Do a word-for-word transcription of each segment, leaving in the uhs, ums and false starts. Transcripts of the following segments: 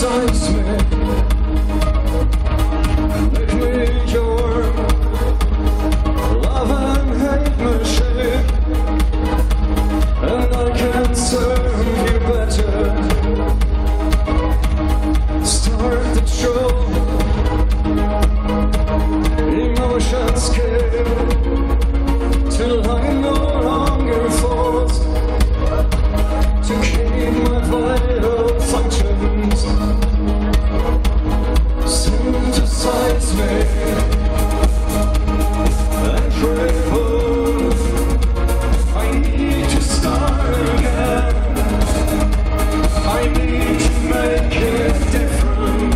synthesize me. Make me your love and hate machine, and I can serve you better. Start the show, emotion scale, till I no longer forced to keep my vital functions. Synthesize me and cripple. I need to start again. I need to make it different.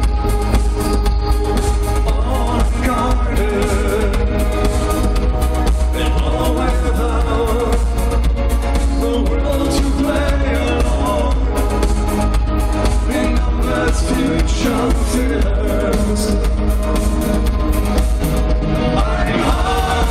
Unguarded and all without the world to play along. In numbers, future fears. I'm high.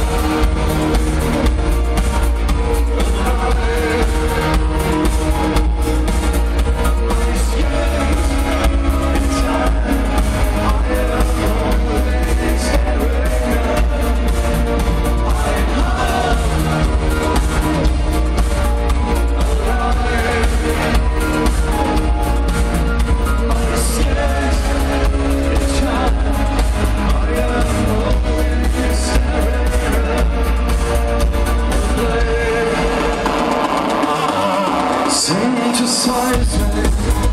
Synthesize me.